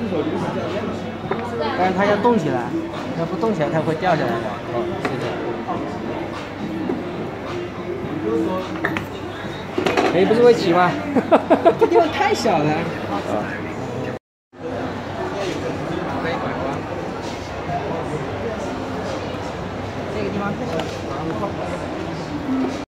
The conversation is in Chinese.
但是它要动起来，要不动起来它会掉下来的。哦，是的。哎，不是会骑吗？这地方太小了。可以拐弯。这个地方太小了。